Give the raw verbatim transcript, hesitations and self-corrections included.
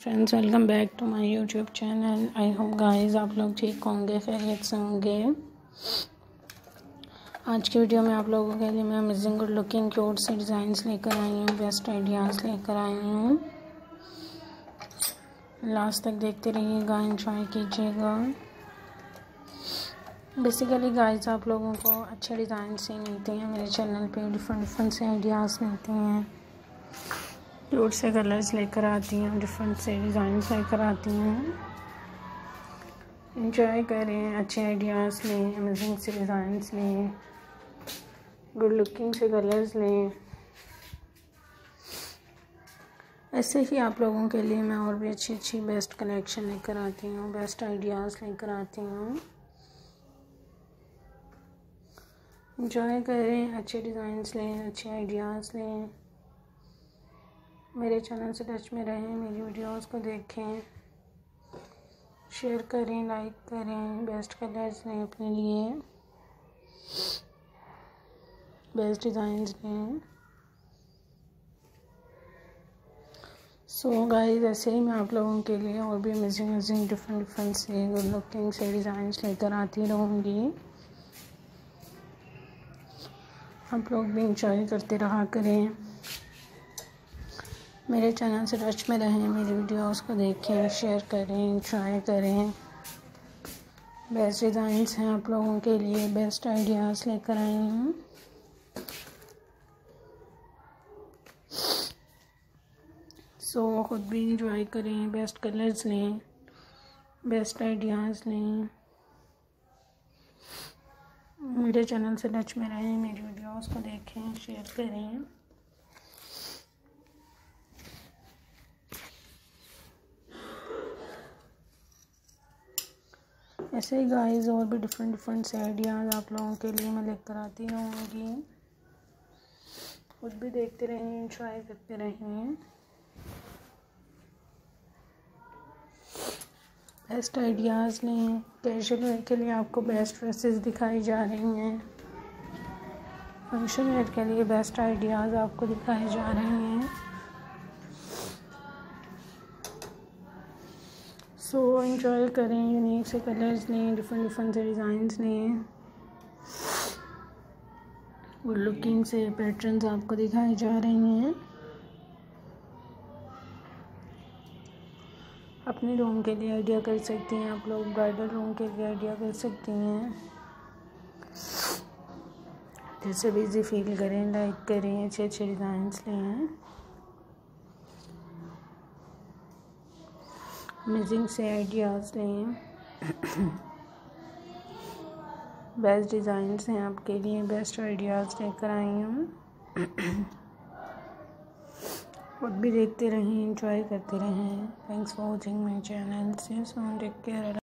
Friends, welcome back to my YouTube channel. I hope guys आप लोग ठीक होंगे, खैरियत से होंगे। आज की वीडियो में आप लोगों के लिए मैं अमेजिंग गुड लुकिंग क्यूट से डिज़ाइंस लेकर आई हूँ, बेस्ट आइडियाज़ लेकर आई हूँ। लास्ट तक देखते रहिएगा, एंजॉय कीजिएगा। बेसिकली गाइस आप लोगों को अच्छे डिज़ाइन से मिलते हैं मेरे चैनल पे, डिफरेंट डिफरेंट से आइडियाज़ मिलते हैं, क्यूट से कलर्स लेकर आती हैं, डिफरेंट से डिज़ाइन लेकर आती हैं। इंजॉय करें, अच्छे आइडियाज़ लें, अमेजिंग से डिज़ाइंस लें, गुड लुकिंग से कलर्स लें। ऐसे ही आप लोगों के लिए मैं और भी अच्छी अच्छी बेस्ट कलेक्शन लेकर आती हूँ, बेस्ट आइडियाज़ लेकर आती हूँ। इंजॉय करें, अच्छे डिज़ाइंस लें, अच्छे आइडियाज़ लें। मेरे चैनल से टच में रहें, मेरी वीडियोस को देखें, शेयर करें, लाइक करें, बेस्ट कलर्स लें अपने लिए, बेस्ट डिज़ाइंस लें। सो गाइस ऐसे ही मैं आप लोगों के लिए और भी अमेजिंग अमेजिंग डिफरेंट डिफरेंट से गुड लुकिंग से डिज़ाइंस लेकर आती रहूँगी। आप लोग भी इंजॉय करते रहा करें, मेरे चैनल से टच में रहें, मेरी वीडियोस को देखें, शेयर करें, इंजॉय करें। बेस्ट डिज़ाइंस हैं आप लोगों के लिए, बेस्ट आइडियाज़ लेकर आई हूँ। सो खुद भी इंजॉय करें, बेस्ट कलर्स लें, बेस्ट आइडियाज़ लें। मेरे चैनल से टच में रहें, मेरी वीडियोस को देखें, शेयर करें। ऐसे ही गाइस और भी डिफरेंट डिफरेंट से आइडियाज़ आप लोगों के लिए मैं लेकर आती रहूँगी। खुद भी देखते रहें, इंजॉय करते रहें। बेस्ट आइडियाज़ लें। कैजुअल वेयर के लिए आपको बेस्ट ड्रेसेस दिखाई जा रही हैं, फंक्शन वेयर के लिए बेस्ट आइडियाज़ आपको दिखाए जा रहे हैं। सो एंजॉय करें, यूनिक से कलर्स लें, डिफरेंट डिफरेंट से डिज़ाइंस लें, गुड लुकिंग से पैटर्न्स आपको दिखाई जा रही हैं। अपने रूम के लिए आइडिया कर सकती हैं आप लोग, ब्राइडल रूम के लिए आइडिया कर सकती हैं। जैसे बिजी फील करें, लाइक करें, अच्छे अच्छे डिज़ाइंस लें, अमेजिंग से आइडियाज़ लें। बेस्ट डिज़ाइंस हैं आपके लिए, बेस्ट आइडियाज़ लेकर आई हूँ। खुद भी देखते रहें, एंजॉय करते रहें। Thanks for watching my channel. See you soon, take care.